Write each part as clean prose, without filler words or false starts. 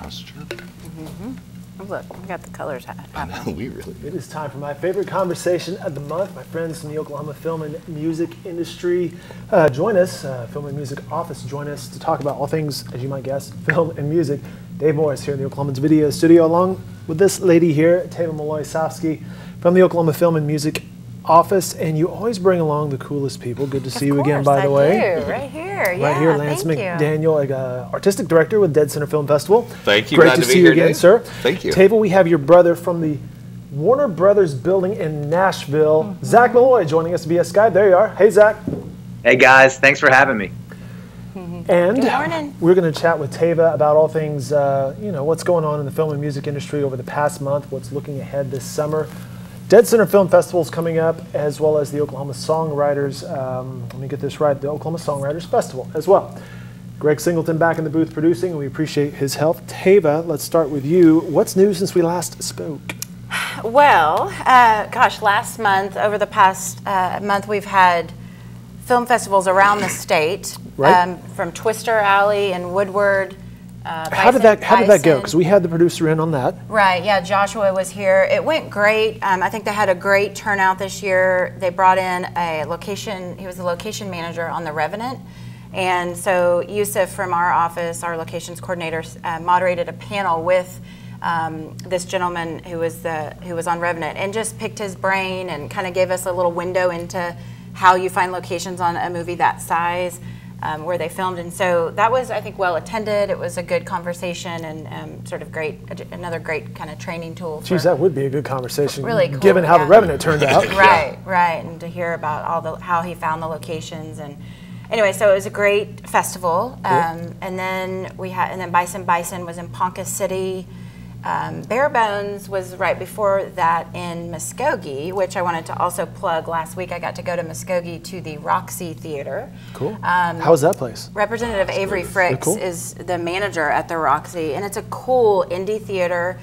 posture. Oh, look, we got the colors happening. We really. It is time for my favorite conversation of the month. My friends from the Oklahoma film and music industry join us, film and music office join us to talk about all things, as you might guess, film and music. Dave Morris here in the Oklahoman's video studio, along with this lady here, Tava Maloy Sofsky, from the Oklahoma Film and Music Office, and you always bring along the coolest people. Good to see you again, by the way. Right here, yeah. Right here, Lance McDaniel, artistic director with deadCenter Film Festival. Thank you. Great to see you again, sir. Thank you. Tava, we have your brother from the Warner Brothers building in Nashville, Zach Malloy, joining us via Skype. There you are. Hey, Zach. Hey, guys. Thanks for having me. And Good morning. we're going to chat with Tava about all things, what's going on in the film and music industry over the past month, what's looking ahead this summer. deadCenter Film Festival is coming up, as well as the Oklahoma Songwriters, let me get this right, the Oklahoma Songwriters Festival as well. Greg Singleton back in the booth producing, and we appreciate his help. Tava, let's start with you. What's new since we last spoke? Well, last month, over the past month, we've had film festivals around the state, right. From Twister Alley and Woodward. How did that go? Because we had the producer in on that. Right, yeah, Joshua was here. It went great. I think they had a great turnout this year. They brought in a location, he was the location manager on The Revenant. And so Yusuf from our office, our locations coordinator, moderated a panel with this gentleman who was on Revenant, and just picked his brain and kind of gave us a little window into how you find locations on a movie that size. Where they filmed, and so that was, I think, well attended. It was a good conversation and sort of another great kind of training tool. Geez, that would be a good conversation, really cool, given how The Revenant turned out. Right, and to hear about how he found the locations, and anyway, so it was a great festival. And then Bison was in Ponca City. Bare Bones was right before that in Muskogee, which I wanted to also plug. Last week I got to go to Muskogee to the Roxy Theater. Cool. How was that place? Representative Avery Fricks is the manager at the Roxy, and it's a cool indie theater,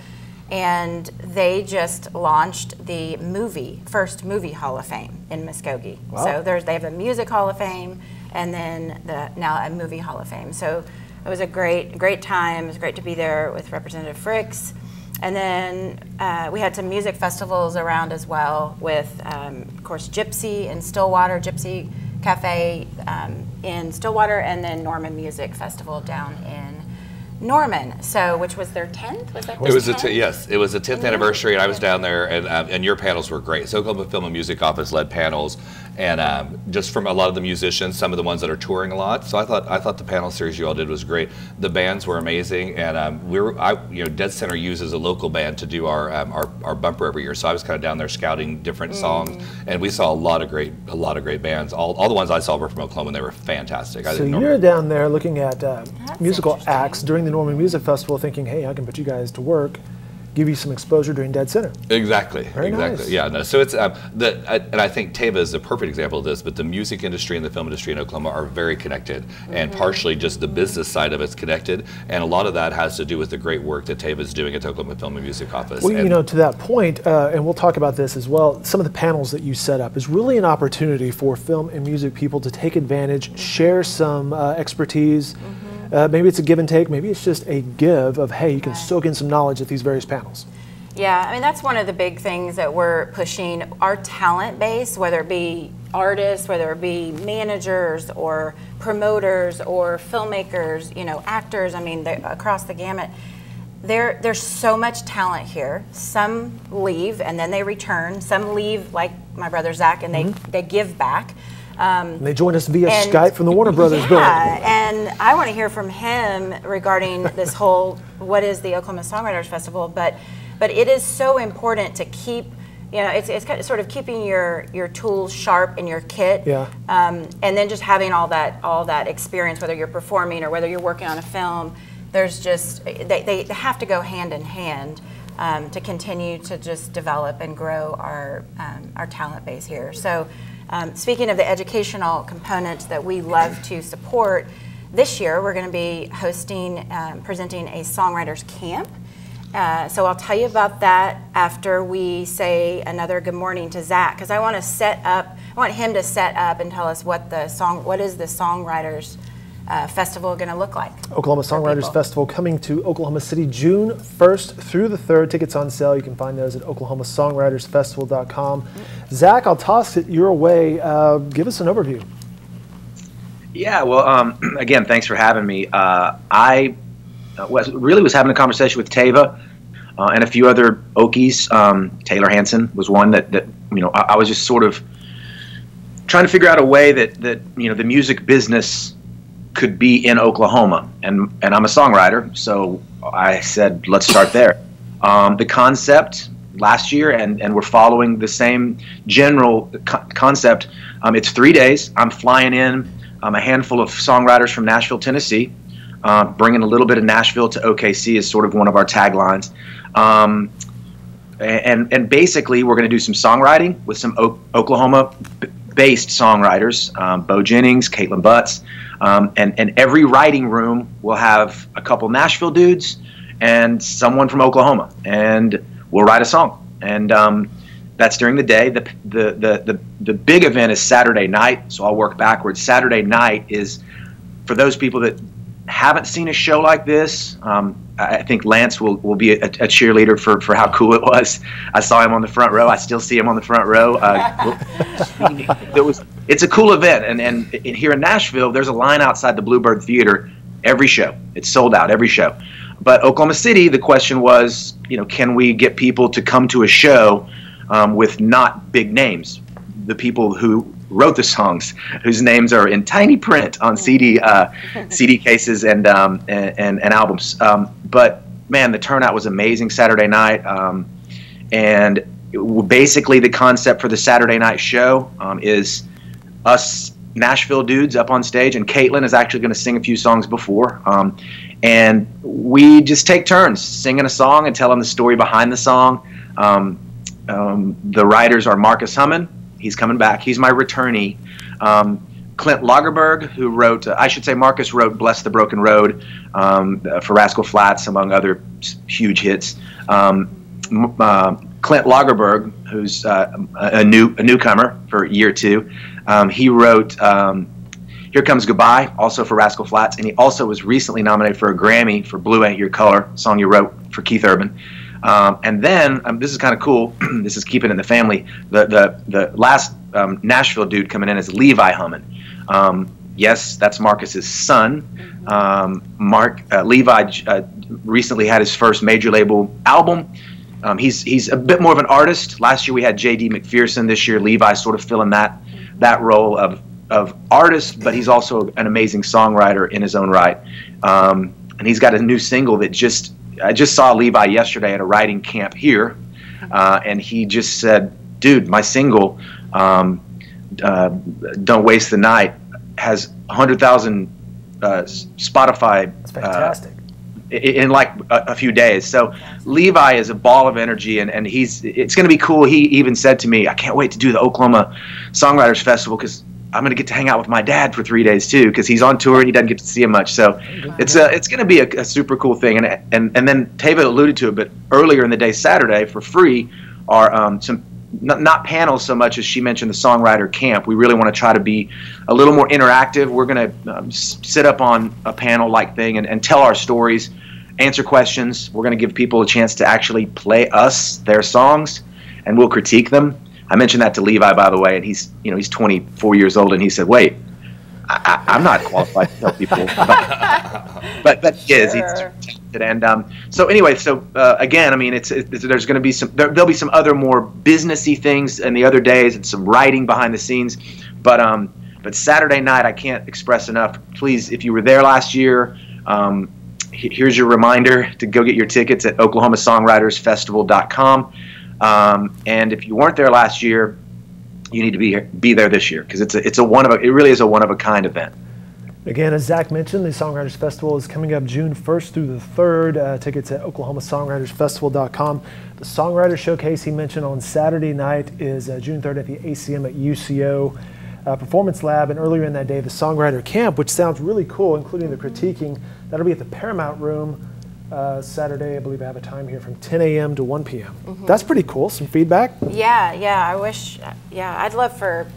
and they just launched the first movie Hall of Fame in Muskogee. Wow. So they have a music Hall of Fame, and then now a movie Hall of Fame. So it was a great time. It was great to be there with Representative Fricks. And then we had some music festivals around as well with, of course, Gypsy in Stillwater, Gypsy Cafe in Stillwater, and then Norman Music Festival down in Norman, which was their 10th? Was that it was 10th? Yes, it was the 10th anniversary, and I was down there, and your panels were great. So Oklahoma Film and Music Office led panels, and just from a lot of the musicians, some of the ones that are touring a lot. So I thought the panel series you all did was great. The bands were amazing, and deadCenter uses a local band to do our bumper every year. So I was kind of down there scouting different songs, and we saw a lot of great bands. All the ones I saw were from Oklahoma, and they were fantastic. So you're down there looking at musical acts during the Norman Music Festival, thinking, hey, I can put you guys to work, give you some exposure during deadCenter. Exactly. Very nice. Yeah. No. So it's and I think Tava is a perfect example of this. But the music industry and the film industry in Oklahoma are very connected, and partially just the business side of it's connected, and a lot of that has to do with the great work that Tava is doing at the Oklahoma Film and Music Office. Well, to that point, and we'll talk about this as well. Some of the panels that you set up is really an opportunity for film and music people to take advantage, share some expertise. Maybe it's a give and take, maybe it's just a give of, hey, you can soak in some knowledge at these various panels. Yeah, I mean, that's one of the big things that we're pushing. Our talent base, whether it be artists, whether it be managers or promoters or filmmakers, actors, I mean, across the gamut, there's so much talent here. Some leave and then they return. Some leave, like my brother Zach, and they give back. And they join us via Skype from the Warner Brothers building. Yeah, and I want to hear from him regarding this whole, what is the Oklahoma Songwriters Festival, but it is so important to keep, it's kind of sort of keeping your tools sharp in your kit, and then just having all that experience, whether you're performing or whether you're working on a film. There's just, they have to go hand in hand to continue to just develop and grow our talent base here. So. Speaking of the educational components that we love to support, this year we're going to be presenting a songwriters camp. So I'll tell you about that after we say another good morning to Zach, because I want him to set up and tell us what is the songwriters festival going to look like? Oklahoma Songwriters Festival coming to Oklahoma City June 1st through the 3rd. Tickets on sale. You can find those at oklahomasongwritersfestival.com. Zach, I'll toss it your way. Give us an overview. Yeah, well, again, thanks for having me. I was having a conversation with Tava and a few other Okies. Taylor Hansen was one that I was just sort of trying to figure out a way that the music business could be in Oklahoma, and I'm a songwriter, so I said let's start there. The concept last year, and we're following the same general concept. It's 3 days. I'm flying in a handful of songwriters from Nashville, Tennessee, bringing a little bit of Nashville to OKC is sort of one of our taglines. And basically, we're going to do some songwriting with some Oklahoma-based songwriters, Bo Jennings, Caitlin Butts, and every writing room will have a couple Nashville dudes and someone from Oklahoma, and we'll write a song. And that's during the day. The big event is Saturday night, so I'll work backwards. Saturday night is for those people that haven't seen a show like this. I think Lance will be a cheerleader for how cool it was. I saw him on the front row. I still see him on the front row. It's a cool event, and here in Nashville, there's a line outside the Bluebird Theater every show. It's sold out every show. But Oklahoma City, the question was, can we get people to come to a show with not big names? The people who wrote the songs, whose names are in tiny print on CD cases and albums. But man, the turnout was amazing Saturday night. And basically, the concept for the Saturday night show is us Nashville dudes up on stage, and Caitlin is actually going to sing a few songs before. And we just take turns singing a song and telling the story behind the song. The writers are Marcus Hummon. He's coming back. He's my returnee. Clint Lagerberg, who wrote, Marcus wrote Bless the Broken Road for Rascal Flatts, among other huge hits. Clint Lagerberg, who's a newcomer for year 2, he wrote Here Comes Goodbye, also for Rascal Flatts, and he also was recently nominated for a Grammy for Blue Ain't Your Color, a song you wrote for Keith Urban. And then, this is kind of cool, this is keeping it in the family, the last Nashville dude coming in is Levi Hummon. Yes, that's Marcus's son. Levi recently had his first major label album. He's a bit more of an artist. Last year we had J.D. McPherson. This year Levi's sort of filling that role of artist, but he's also an amazing songwriter in his own right. And he's got a new single that I just saw Levi yesterday at a writing camp here, and he just said, dude, my single, Don't Waste the Night, has 100,000 Spotify. That's fantastic. In like a few days. So Levi is a ball of energy, and it's going to be cool. He even said to me, I can't wait to do the Oklahoma Songwriters Festival because I'm going to get to hang out with my dad for 3 days too, because he's on tour and he doesn't get to see him much. So it's going to be a super cool thing. And then Tava alluded to it, but earlier in the day, Saturday, for free, are some not panels so much as she mentioned the songwriter camp. We really want to try to be a little more interactive. We're going to sit up on a panel-like thing and tell our stories, answer questions. We're going to give people a chance to actually play us their songs, and we'll critique them. I mentioned that to Levi, by the way, and he's 24 years old, and he said, "Wait, I'm not qualified to tell people," but he is. He's talented, and so anyway, again, I mean, there's going to be there'll be some other more businessy things in the other days, and some writing behind the scenes, but Saturday night, I can't express enough. Please, if you were there last year, here's your reminder to go get your tickets at oklahomasongwritersfestival.com. And if you weren't there last year, you need to be there this year, because it really is a one of a kind event. Again, as Zach mentioned, the Songwriters Festival is coming up June 1st through the 3rd. Tickets at oklahomasongwritersfestival.com. The Songwriter Showcase he mentioned on Saturday night is June 3rd at the ACM at UCO Performance Lab, and earlier in that day, the Songwriter Camp, which sounds really cool, including the critiquing. That'll be at the Paramount Room Saturday. I believe I have a time here from 10 a.m. to 1 p.m. That's pretty cool. Some feedback? Yeah, I wish, I'd love for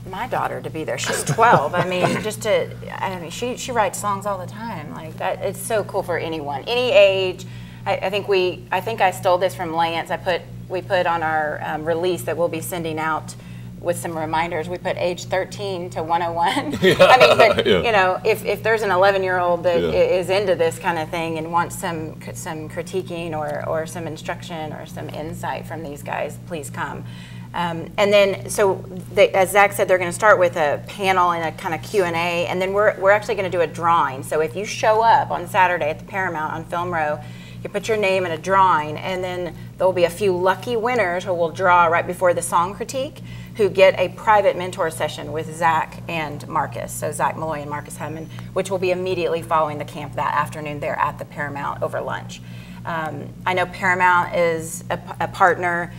my daughter to be there. She's 12. I mean, I mean, she writes songs all the time. Like that, it's so cool for anyone, any age. I think I stole this from Lance. We put on our release that we'll be sending out with some reminders. We put age 13 to 101. Yeah, I mean, but you know, if there's an 11-year-old that is into this kind of thing and wants some critiquing or some instruction or some insight from these guys, please come. And then, as Zach said, they're going to start with a panel and a kind of Q&A, and then we're actually going to do a drawing. So if you show up on Saturday at the Paramount on Film Row, you put your name in a drawing, and then there will be a few lucky winners who will draw right before the song critique, who get a private mentor session with Zach and Marcus, so Zach Maloy and Marcus Hammond, which will be immediately following the camp that afternoon there at the Paramount over lunch. I know Paramount is a partner.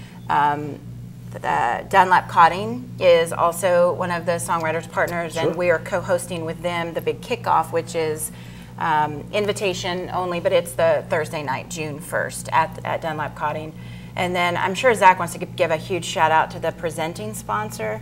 Dunlap Cotting is also one of the songwriters partners, and we are co-hosting with them the big kickoff, which is invitation only, but it's the Thursday night, June 1st at Dunlap Cotting. And then I'm sure Zach wants to give a huge shout out to the presenting sponsor.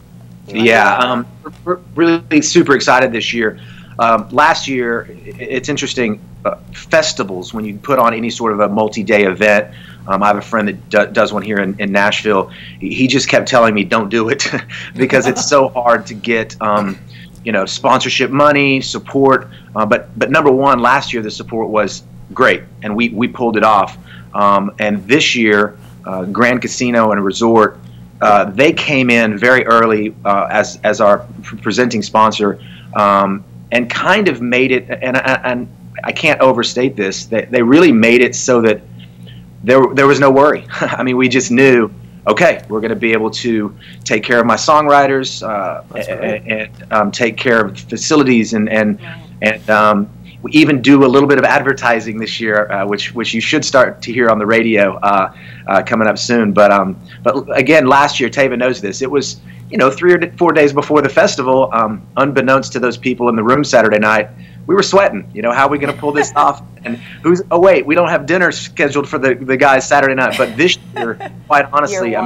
Yeah, we're really super excited this year. Last year, it's interesting, festivals, when you put on any sort of a multi-day event, I have a friend that does one here in Nashville. He just kept telling me, don't do it, because it's so hard to get you know, sponsorship money, support. But number one, last year the support was great, and we pulled it off. And this year, Grand Casino and Resort, they came in very early as our presenting sponsor, and kind of made it, and I can't overstate this, they really made it so that there was no worry. I mean, we just knew, okay, we're going to be able to take care of my songwriters, and take care of facilities, and we even do a little bit of advertising this year, which you should start to hear on the radio coming up soon. But again, last year, Tava knows this. It was, you know, 3 or 4 days before the festival, unbeknownst to those people in the room Saturday night, we were sweating. You know, how are we going to pull this off? And oh wait, we don't have dinner scheduled for the guys Saturday night. But this year, quite honestly,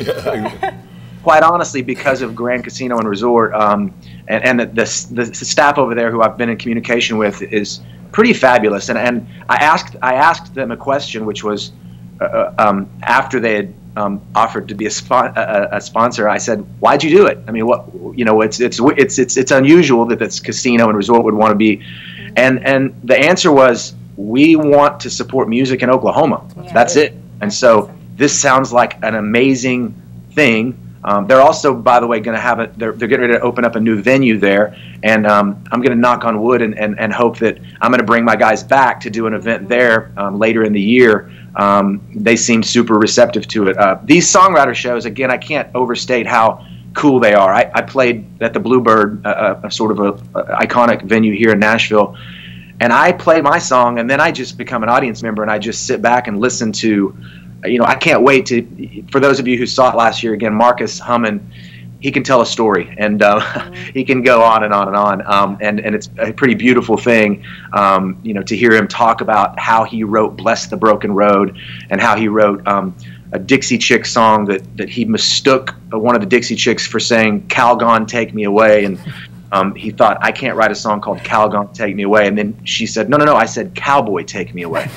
quite honestly, because of Grand Casino and Resort, and the staff over there who I've been in communication with is pretty fabulous. And I asked them a question, which was after they had offered to be a sponsor. I said, "Why'd you do it? I mean, what, you know, it's unusual that this Casino and Resort would want to be," and the answer was, "We want to support music in Oklahoma. That's it." And so this sounds like an amazing thing. They're also, by the way, going to have they're getting ready to open up a new venue there, and I'm going to knock on wood and hope that I'm going to bring my guys back to do an event there later in the year. They seem super receptive to it. These songwriter shows, again, I can't overstate how cool they are. I played at the Bluebird, a sort of a iconic venue here in Nashville, and I play my song, and then I just become an audience member, and I just sit back and listen to. You know, I can't wait for those of you who saw it last year, again, Marcus Hammond, he can tell a story, and he can go on and on and on, and it's a pretty beautiful thing, you know, to hear him talk about how he wrote Bless the Broken Road, and how he wrote a Dixie Chick song that he mistook one of the Dixie Chicks for saying, "Calgon, take me away," and he thought, I can't write a song called Calgon, Take Me Away. And then she said, no, I said, Cowboy, Take Me Away.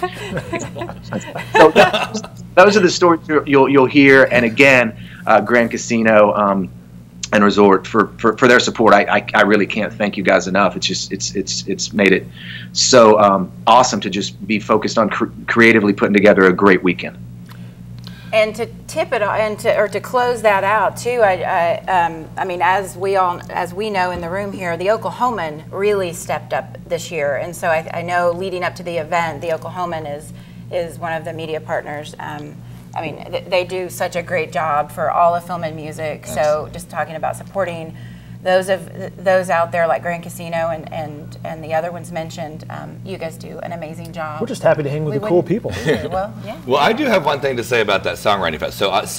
So those are the stories you'll hear. And again, Grand Casino and Resort for their support. I really can't thank you guys enough. It's just it's made it so awesome to just be focused on creatively putting together a great weekend. And to tip it, or to close that out too, I mean, as we know in the room here, the Oklahoman really stepped up this year, and so I know leading up to the event, the Oklahoman is one of the media partners. I mean, they do such a great job for all of film and music. So just talking about supporting those out there like Grand Casino and the other ones mentioned, you guys do an amazing job. We're just happy to hang with the cool people. Well, yeah. Well, I do have one thing to say about that songwriting fest.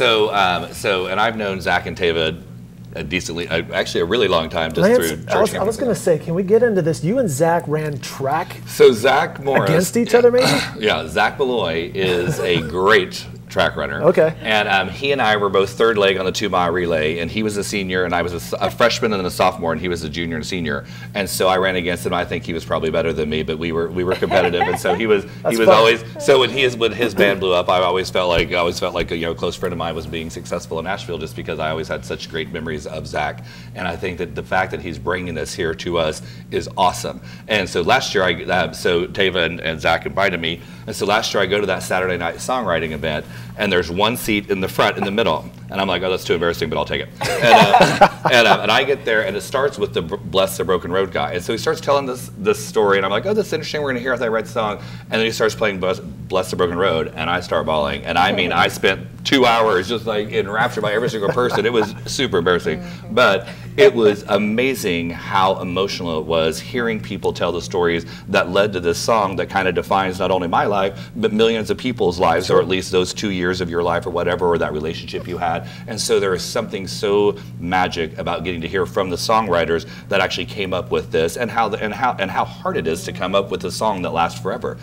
And I've known Zach and Tava decently, actually a really long time, just Lance, through church. I was going to say, can we get into this? You and Zach ran track. So Zach Morris against each other, maybe? Yeah, Zach Maloy is a great track runner. Okay. And he and I were both third leg on the 2-mile relay, and he was a senior, and I was a freshman and then a sophomore, and he was a junior and a senior. And so I ran against him. I think he was probably better than me, but we were competitive, and so he was always. So when his band blew up, I always felt like a close friend of mine was being successful in Nashville, just because I always had such great memories of Zach. And I think that the fact that he's bringing this here to us is awesome. And so last year, so Tava and Zach invited me, and so last year I go to that Saturday night songwriting event, and there's one seat in the front in the middle, and I'm like, oh, that's too embarrassing, but I'll take it. And I get there, and it starts with the Bless the Broken Road guy, and so he starts telling this story, and I'm like, oh, that's interesting. We're gonna hear after I write the song, and then he starts playing Bless the Broken Road, and I start bawling, and I mean, I spent 2 hours just like enraptured by every single person. It was super embarrassing, but it was amazing how emotional it was hearing people tell the stories that led to this song that kind of defines not only my life, but millions of people's lives, or at least those 2 years of your life or whatever, or that relationship you had. And so there is something so magic about getting to hear from the songwriters that actually came up with this, and how hard it is to come up with a song that lasts forever.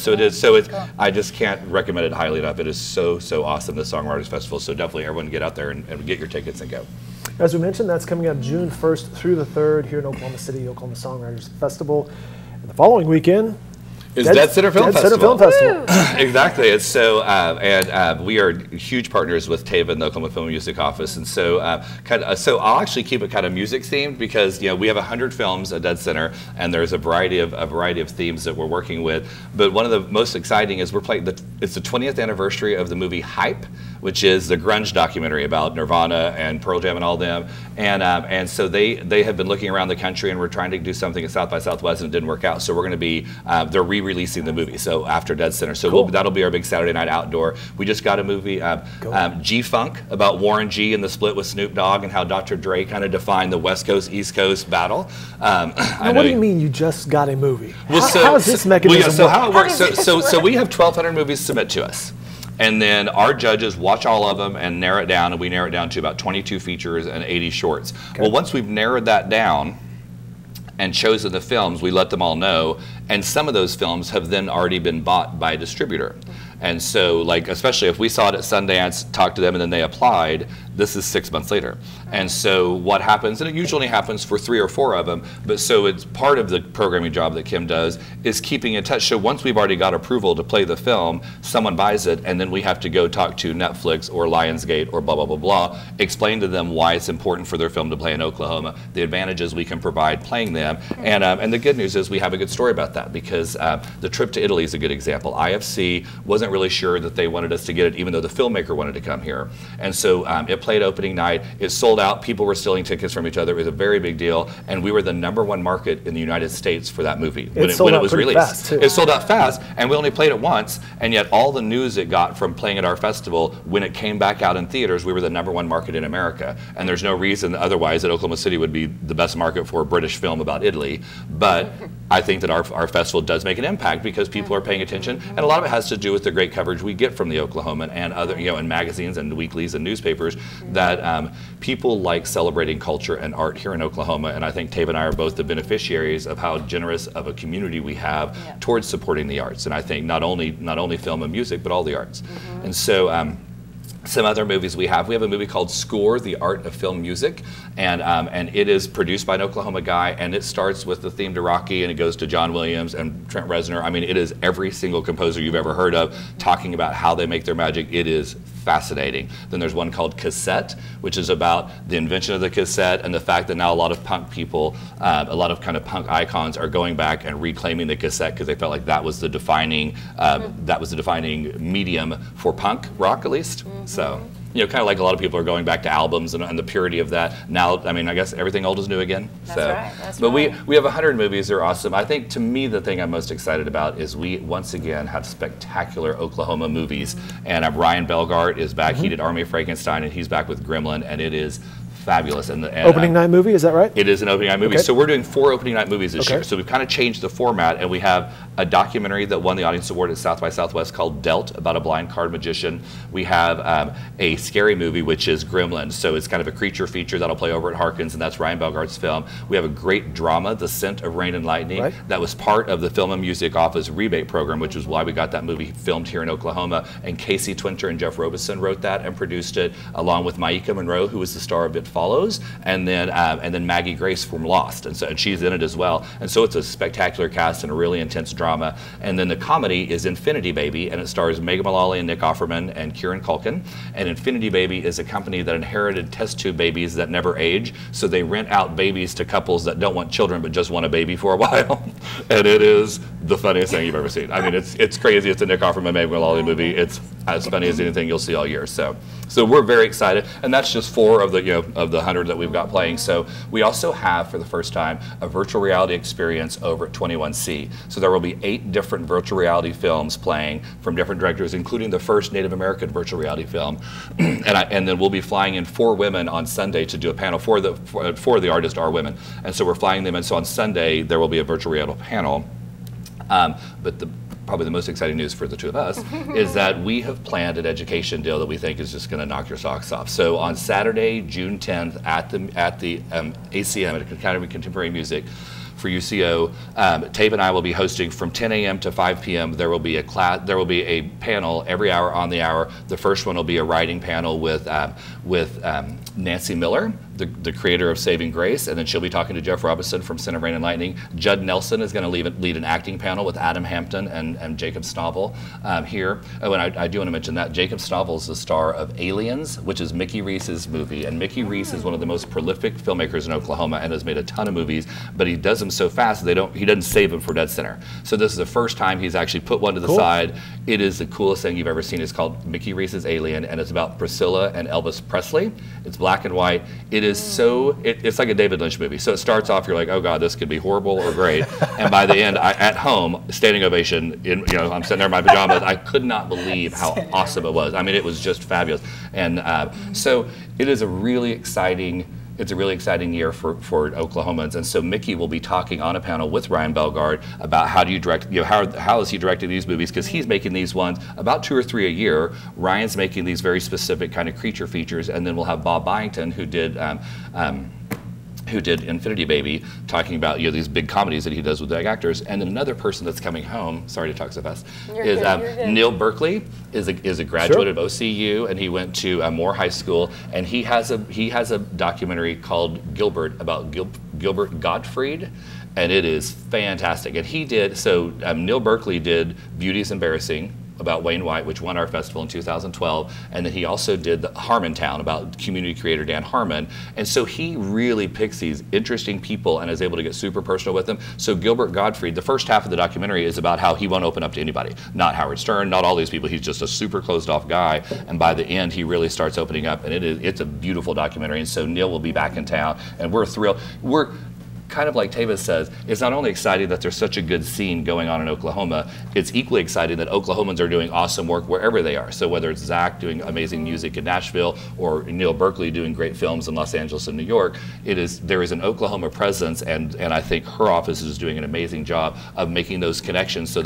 I just can't recommend it highly enough. It is so awesome, the Songwriters Festival. So definitely everyone get out there and get your tickets and go. As we mentioned, that's coming up June 1st through the 3rd here in Oklahoma City, Oklahoma Songwriters Festival. And the following weekend is deadCenter Film Festival. Exactly. And so, we are huge partners with Tava and the Oklahoma Film and Music Office, and so so I'll actually keep it kind of music themed, because we have 100 films at deadCenter, and there's a variety of themes that we're working with. But one of the most exciting is we're playing it's the 20th anniversary of the movie Hype, which is the grunge documentary about Nirvana and Pearl Jam and all them. And so they have been looking around the country, and we're trying to do something at South by Southwest, and it didn't work out. So we're going to be they're re-releasing the movie. So after deadCenter, so cool. That'll be our big Saturday night outdoor. We just got a movie G-Funk about Warren G and the split with Snoop Dogg, and how Dr. Dre kind of defined the West Coast East Coast battle. What do you mean you just got a movie? Well, how is this mechanism? So how it works? So we have 1,200 movies submit to us. And then our judges watch all of them and narrow it down, and we narrow it down to about 22 features and 80 shorts. Okay. Well, once we've narrowed that down and chosen the films, we let them all know, and some of those films have then already been bought by a distributor. And so, like, especially if we saw it at Sundance, talked to them, and then they applied, this is 6 months later. And so what happens, and it usually happens for 3 or 4 of them, but so it's part of the programming job that Kim does, is keeping in touch. So once we've already got approval to play the film, someone buys it, and then we have to go talk to Netflix or Lionsgate or blah, blah, blah, blah, explain to them why it's important for their film to play in Oklahoma, the advantages we can provide playing them. And the good news is we have a good story about that, because the trip to Italy is a good example. IFC wasn't really sure that they wanted us to get it, even though the filmmaker wanted to come here. And so it played opening night. It sold out. People were stealing tickets from each other. It was a very big deal. And we were the #1 market in the United States for that movie when it was released. Fast, too. It sold out fast, and we only played it once. And yet all the news it got from playing at our festival, when it came back out in theaters, we were the #1 market in America. And there's no reason otherwise that Oklahoma City would be the best market for a British film about Italy. But I think that our festival does make an impact, because people are paying attention, and a lot of it has to do with the great coverage we get from the Oklahoman and other, in magazines and weeklies and newspapers, that people like celebrating culture and art here in Oklahoma. And I think Tava and I are both the beneficiaries of how generous of a community we have towards supporting the arts. And I think not only film and music, but all the arts. And so some other movies we have a movie called Score, The Art of Film Music, and it is produced by an Oklahoma guy, and it starts with the theme to Rocky, and it goes to John Williams and Trent Reznor. I mean, it is every single composer you've ever heard of talking about how they make their magic. It is fascinating. Then there's one called Cassette, which is about the invention of the cassette and the fact that now a lot of punk people, a lot of kind of punk icons are going back and reclaiming the cassette, because they felt like that was the defining medium for punk rock, at least. So, kind of like a lot of people are going back to albums and the purity of that. Now, I mean, I guess everything old is new again. That's right. That's but right. we have 100 movies. They're awesome. I think, to me, the thing I'm most excited about is we once again have spectacular Oklahoma movies. And Ryan Belgart is back. He did Army of Frankenstein, and he's back with Gremlin, and it is fabulous. And opening night movie, is that right? It is an opening night movie. Okay. So we're doing 4 opening night movies this Okay. year. So we've kind of changed the format, and we have a documentary that won the Audience Award at South by Southwest called Dealt, about a blind card magician. We have a scary movie, which is Gremlins. So it's kind of a creature feature that'll play over at Harkins, and that's Ryan Belgart's film. We have a great drama, The Scent of Rain and Lightning, that was part of the Film and Music Office rebate program, which is why we got that movie filmed here in Oklahoma. And Casey Twinter and Jeff Robeson wrote that and produced it, along with Maika Monroe, who was the star of It Follows, and then Maggie Grace from Lost, and she's in it as well. And so it's a spectacular cast and a really intense drama. And then the comedy is Infinity Baby, and it stars Megan Mullally and Nick Offerman and Kieran Culkin. And Infinity Baby is a company that inherited test tube babies that never age, so they rent out babies to couples that don't want children but just want a baby for a while. And it is the funniest thing you've ever seen. I mean, it's crazy. It's a Nick Offerman, Megan Mullally movie. It's as funny as anything you'll see all year. So we're very excited, and that's just 4 of the of the 100 that we've got playing. So we also have, for the first time, a virtual reality experience over at 21C. So there will be 8 different virtual reality films playing from different directors, including the first Native American virtual reality film. And then we'll be flying in 4 women on Sunday to do a panel. For the artists are women, and so we're flying them in. So on Sunday there will be a virtual reality panel. But probably the most exciting news for the 2 of us is that we have planned an education deal that we think is just going to knock your socks off. So on Saturday, June 10th, at the ACM, at Academy of Contemporary Music, for UCO, Tava and I will be hosting from 10 a.m. to 5 p.m. There will be a class. There will be a panel every hour on the hour. The first one will be a writing panel with Nancy Miller, the creator of Saving Grace, and then she'll be talking to Jeff Robinson from Scent of Rain and Lightning. Judd Nelson is going to lead an acting panel with Adam Hampton and Jacob Snovel here. Oh, and I do want to mention that Jacob Snovel is the star of Aliens, which is Mickey Reese's movie, and Mickey Reese is one of the most prolific filmmakers in Oklahoma and has made a ton of movies, but he does them so fast he doesn't save them for deadCenter. So this is the first time he's actually put one to the side. It is the coolest thing you've ever seen. It's called Mickey Reese's Alien, and it's about Priscilla and Elvis Presley. It's black and white. It is it's like a David Lynch movie. So it starts off, you're like, oh God, this could be horrible or great. And by the end, at home, standing ovation, I'm sitting there in my pajamas. I could not believe how awesome it was. I mean, it was just fabulous. And so it is a really exciting year for Oklahomans, and so Mickey will be talking on a panel with Ryan Belgard about how do you direct, how is he directing these movies, because he's making these ones about 2 or 3 a year. Ryan's making these very specific kind of creature features, and then we'll have Bob Byington, who did Infinity Baby, talking about these big comedies that he does with big actors. And then another person that's coming home, sorry to talk so fast, is Neil Berkeley is a graduate of OCU, and he went to Moore High School, and he has a documentary called Gilbert about Gilbert Gottfried, and it is fantastic. And he did Neil Berkeley did Beauty is Embarrassing, about Wayne White, which won our festival in 2012, and then he also did the Harmontown about community creator Dan Harmon. And so he really picks these interesting people and is able to get super personal with them. So Gilbert Gottfried, the first half of the documentary is about how he won't open up to anybody, not Howard Stern, not all these people. He's just a super closed off guy, and by the end he really starts opening up, and it's a beautiful documentary. And so Neil will be back in town, and we're thrilled. We're kind of like Tava says, it's not only exciting that there's such a good scene going on in Oklahoma, it's equally exciting that Oklahomans are doing awesome work wherever they are. So whether it's Zach doing amazing music in Nashville or Neil Berkeley doing great films in Los Angeles and New York, there is an Oklahoma presence, and I think her office is doing an amazing job of making those connections so that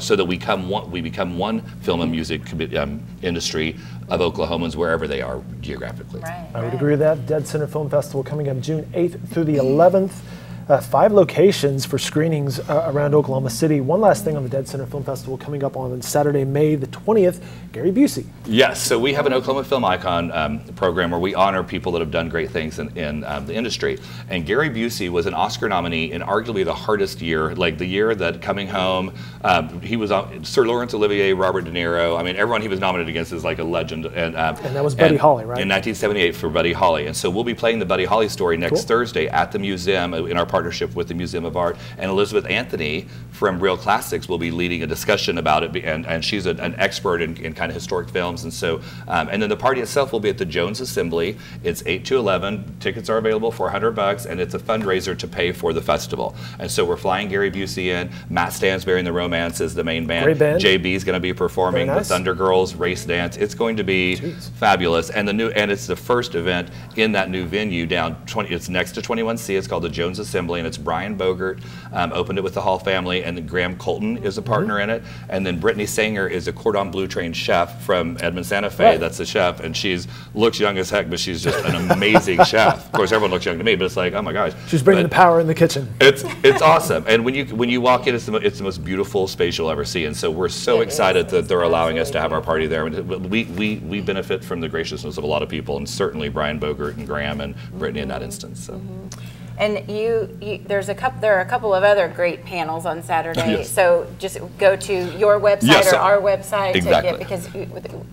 we become one film and music industry of Oklahomans wherever they are geographically. Right, I would agree with that. deadCenter Film Festival coming up June 8th through the 11th. 5 locations for screenings around Oklahoma City. One last thing on the deadCenter Film Festival coming up on Saturday, May the 20th, Gary Busey. Yes, so we have an Oklahoma Film Icon program where we honor people that have done great things in the industry. And Gary Busey was an Oscar nominee in arguably the hardest year, like the year that Coming Home, he was on Sir Laurence Olivier, Robert De Niro. I mean, everyone he was nominated against is like a legend. And that was Buddy Holly, right? In 1978 for Buddy Holly. And so we'll be playing the Buddy Holly story next Thursday at the museum in our partnership with the Museum of Art, and Elizabeth Anthony from Real Classics will be leading a discussion about it, and she's an expert in kind of historic films. And so, and then the party itself will be at the Jones Assembly. It's 8 to 11. Tickets are available for $100, and it's a fundraiser to pay for the festival. And so we're flying Gary Busey in. Matt Stansberry and the Romance is the main band. Great band. JB is going to be performing. Very nice. The Thunder Girls, Race Dance. It's going to be fabulous, and it's the first event in that new venue down 20. It's next to 21C. It's called the Jones Assembly. assembly, and it's Brian Bogert opened it with the Hall family, and then Graham Colton is a partner in it, and then Brittany Sanger is a cordon bleu trained chef from Edmond Santa Fe. Right. That's the chef, and she's looks young as heck, but she's just an amazing chef. Of course, everyone looks young to me, but it's like, oh my gosh. She's bringing the power in the kitchen. It's awesome, and when you walk in, it's the most beautiful space you'll ever see, and so we're so excited that they're allowing us to have our party there. We benefit from the graciousness of a lot of people, and certainly Brian Bogert and Graham and Brittany in that instance. So. And there are a couple of other great panels on Saturday. Yes. So just go to your website or our website exactly. to get, because the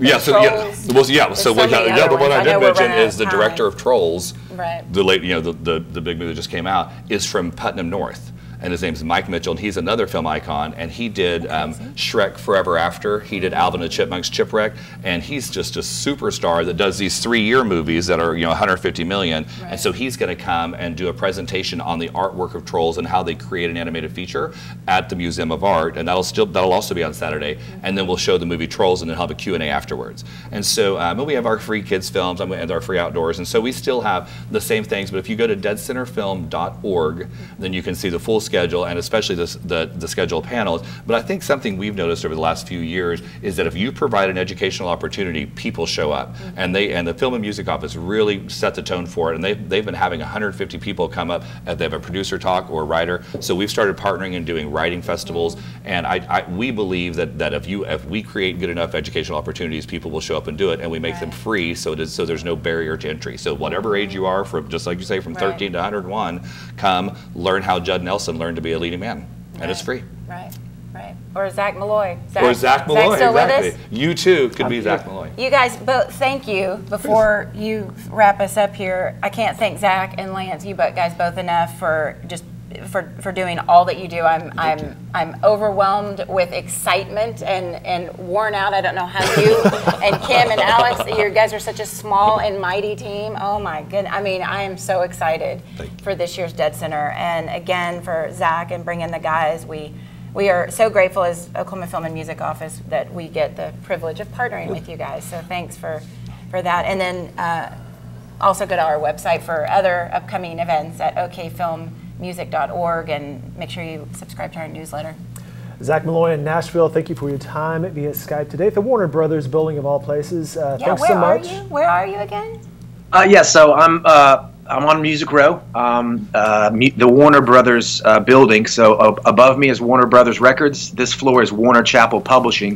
one I did mention is the director of Trolls. Right. The big movie that just came out is from Putnam North. And his name's Mike Mitchell, and he's another film icon. And he did Shrek Forever After. He did Alvin and the Chipmunks Chipwreck, and he's just a superstar that does these 3-year movies that are 150 million. Right. And so he's going to come and do a presentation on the artwork of Trolls and how they create an animated feature at the Museum of Art, and that'll also be on Saturday. And then we'll show the movie Trolls, and then have a Q&A afterwards. And so and we have our free kids films and our free outdoors, and so we still have the same things. But if you go to deadcenterfilm.org, then you can see the full schedule, and especially the schedule of panels. But I think something we've noticed over the last few years is that if you provide an educational opportunity, people show up. And the Film and Music Office really set the tone for it, and they've been having 150 people come up if they have a producer talk or a writer. So we've started partnering and doing writing festivals, and we believe that if we create good enough educational opportunities, people will show up and do it, and we make them free, so there's no barrier to entry. So whatever age you are, from just like you say, from 13 to 101, come learn how Judd Nelson learned to be a leading man, and it's free. Right. Or Zach Malloy. Zach Malloy, still exactly. with us? You too could be Zach Malloy. You guys both, thank you. Before you wrap us up here, I can't thank Zach and Lance, you guys both enough for doing all that you do. I'm overwhelmed with excitement and worn out. I don't know how you and Kim and Alex, you guys are such a small and mighty team. Oh my goodness. I mean, I am so excited for this year's deadCenter. And again, for Zach and bringing the guys, we are so grateful as Oklahoma Film and Music Office that we get the privilege of partnering with you guys. So thanks for that. And then also go to our website for other upcoming events at okfilmmusic.org, and make sure you subscribe to our newsletter. Zach Malloy in Nashville, thank you for your time via Skype today at the Warner Brothers building of all places. Thanks so much. Where are you again? So I'm on Music Row, the Warner Brothers building. So above me is Warner Brothers Records. This floor is Warner Chappell Publishing.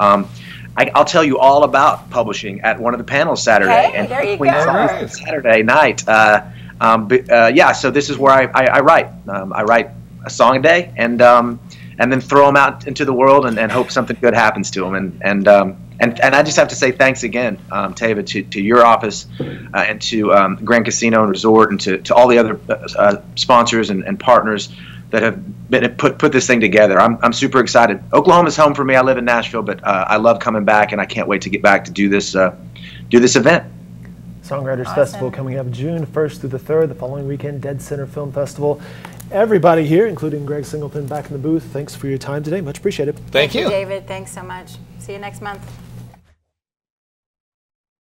I'll tell you all about publishing at one of the panels Saturday. Hey, there you go. Saturday night. So this is where I write. I write a song a day, and then throw them out into the world and hope something good happens to them. And I just have to say thanks again, Tava, to your office and to Grand Casino and Resort, and to all the other sponsors and partners that have put this thing together. I'm super excited. Oklahoma's home for me. I live in Nashville, but I love coming back, and I can't wait to get back to do this event. Songwriters Festival coming up June 1st through the 3rd, the following weekend, deadCenter Film Festival. Everybody here, including Greg Singleton back in the booth, thanks for your time today. Much appreciated. Thank you. David. Thanks so much. See you next month.